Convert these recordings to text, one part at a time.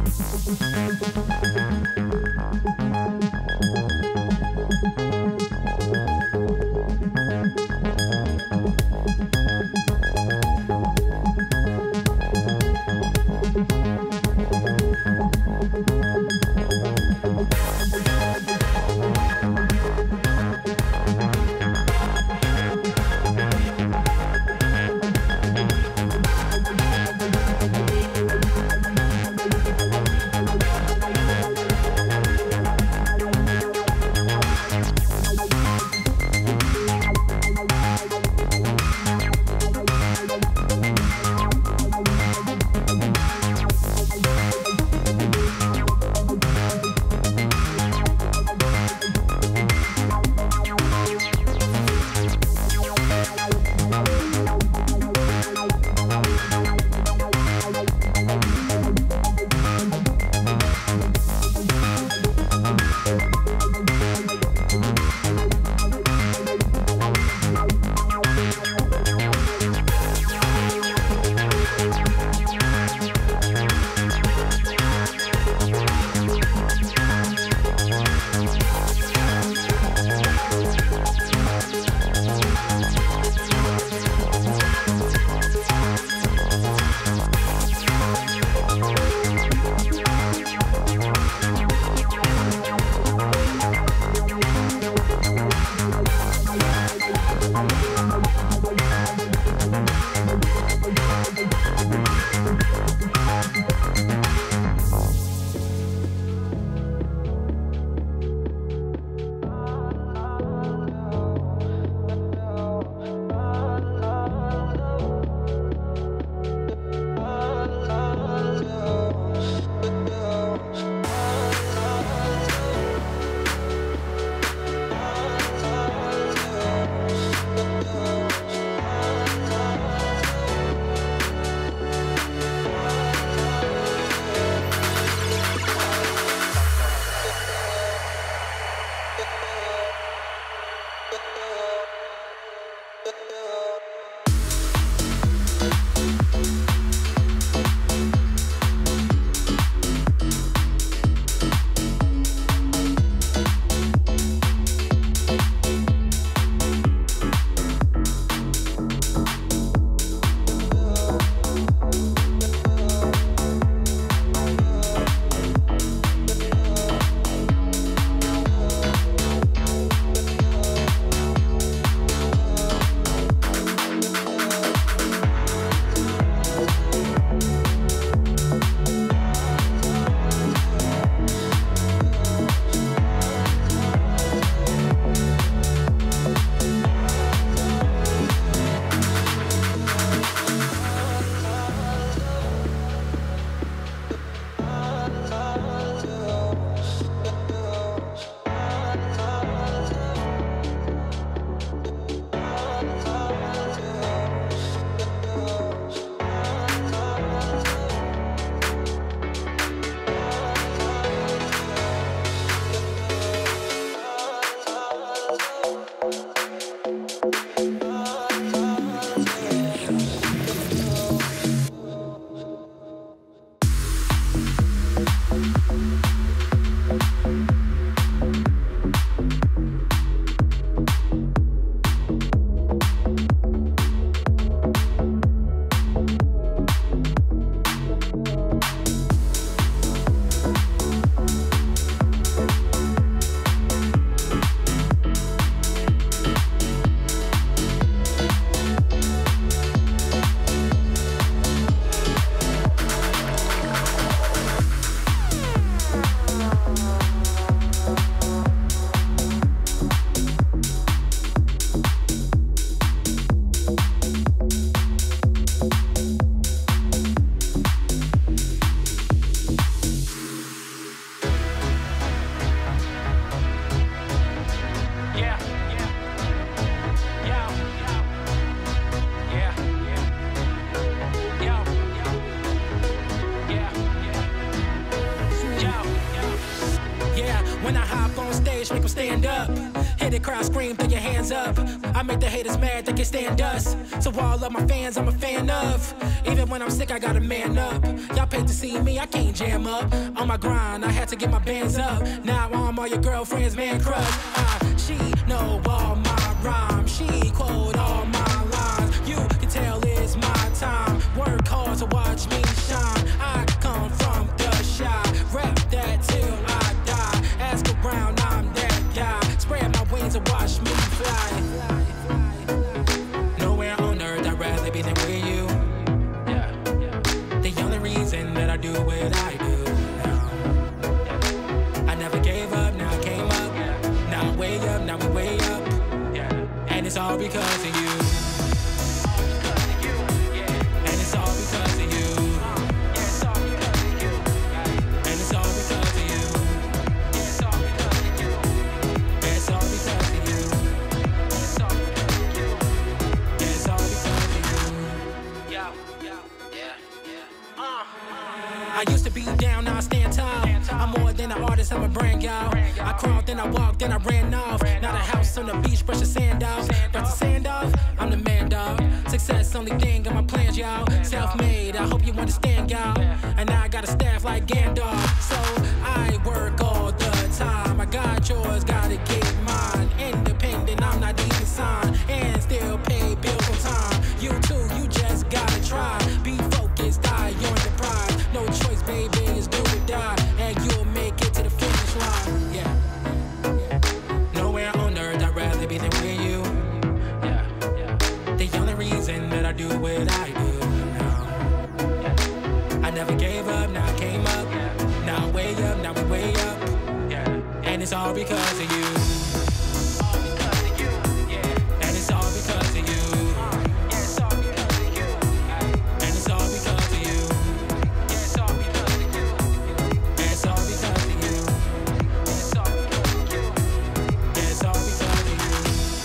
When I hop on stage, make them stand up. Hear the crowd scream, throw your hands up. I make the haters mad, they can stand us. So all of my fans, I'm a fan of. Even when I'm sick, I gotta man up. Y'all paid to see me, I can't jam up. On my grind, I had to get my bands up. Now I'm all your girlfriend's man crush. She know all my rhymes, she quote all my lines. You can tell it's my time. Work hard to watch me shine. I come from the shy, rap that till I die. Ask around, I'm that guy. Spread my wings and watch me fly. Nowhere on earth I'd rather be than with you. The only reason that I do what I do. I never gave up, now I came up. Now I'm way up, now we way up. And it's all because of you. And it's all because of you. And it's all because of you. It's all because of you. It's all because of you. It's all because of you. It's all because of you. I used to be down, now I stand tall. I'm more than an artist, I'm a brand, y'all. I crawled, then I walked, then I ran off. Now the house on the beach, brush the sand off. Brush the sand off, I'm the man, dog. Success, only thing in my plans, y'all. Self-made, I hope you understand, y'all. And now I got a staff like Gandalf. So I work all the time. I got yours, gotta get mine. Independent, I'm not even signed. And still pay bills on time. You too, you just gotta try. Be focused, die on the prize. No choice, baby, it's do or die. And you'll make it to the finish line. Nowhere on earth I'd rather be than with you. The only reason that I do what I do. I never gave up, now I came up. Now I'm way up, now we way up. And it's all because of you. And it's all because of you. And it's all because of you. It's all because of you. It's all because of you. It's all because of you. It's all because of you.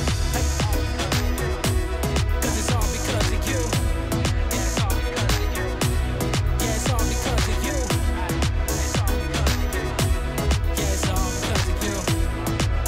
Cause it's all because of you. It's all because of you. Yeah, it's all because of you. It's all because of you. Yeah, it's all because of you.